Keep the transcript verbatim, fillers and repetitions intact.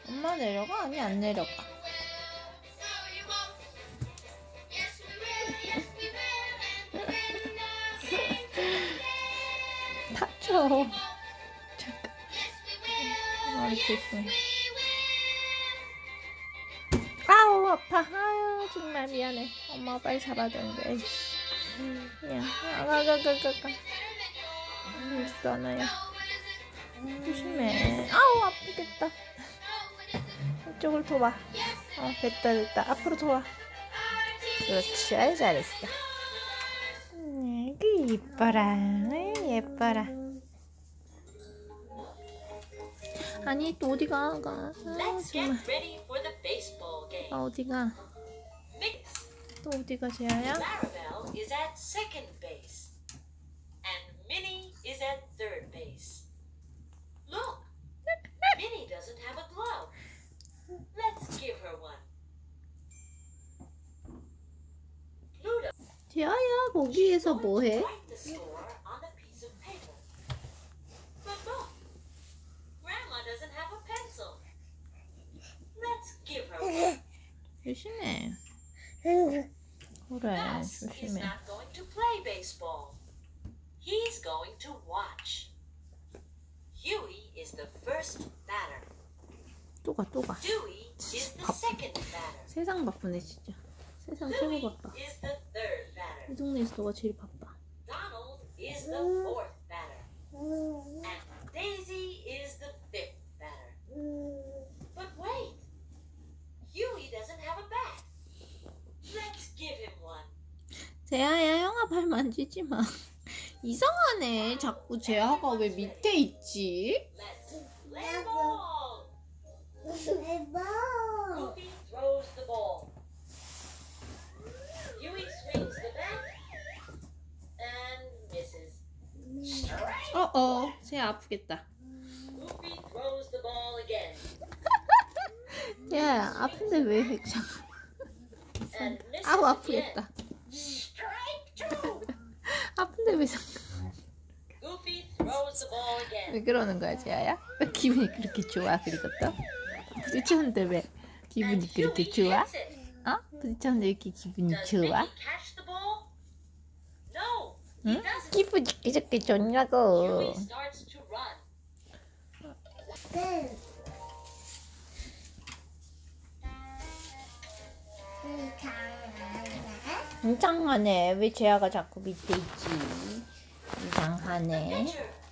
엄마 내려가? 아니 안 내려가. 다쳐. 잠깐. 머리 쳤어. 아우 아파. 아유 정말 미안해. 엄마가 빨리 잡아야 되는데. 야, 아가가가가가. 울지도 않아요. 조심해. 아우 아프겠다. 이쪽으로 더 와. 어 됐다 됐다. 앞으로 더 와. 그렇지. 아유 잘했어. 음, 그 예뻐라. 예뻐라. 아니 또 어디가? 가. 아, 정말. 아 어디가? 또 어디가 재아야? Maribel is at second base, and Minnie is at third base. Look, Minnie doesn't have a glove. Let's give her one. Ludo, 재아야 거기에서 뭐해? write the score on a piece of paper. But look, Grandma doesn't have a pencil. Let's give her one. 조심해. 그래 Gus is 조심해. not going to play baseball. He's going to watch. Huey is the first batter. 또 가 또 가. Dewey is the 밥. second batter. 세상 바쁘네 진짜. 세상 최고 Louie 바빠. is the third batter. 이 동네에서 너가 제일 바빠. Donald is the fourth batter. And Daisy is the fifth batter. But wait, Huey doesn't have a bat. Let's give him one. 재아야 형아 발 만지지 마. 이상하네. 자꾸 재아가 왜 밑에 있지? Let's play ball. Goofy throws the ball. Huey swings the bat and misses. Strike! 어어 재아 아프겠다. Goofy throws the ball again 재아야 아픈데 왜 해? 잠깐. and misses 아우 again. 아프겠다. Strike two! 아픈데 왜 잠깐. Goofy throws the ball again. 왜 그러는 거야 재아야? 왜 기분이 그렇게 좋아? 그리고 또 부딪혔는데 왜 기분이 And 그렇게 Huey 좋아? hits it. 어? 부딪혔는데 왜 이렇게 기분이 Does 좋아? Mickey catch the ball? No, he 응? doesn't. 기분이 그렇게 좋냐고. Huey starts to run. 이상하네. 왜 재아가 자꾸 밑에 있지? 이상하네. Pitcher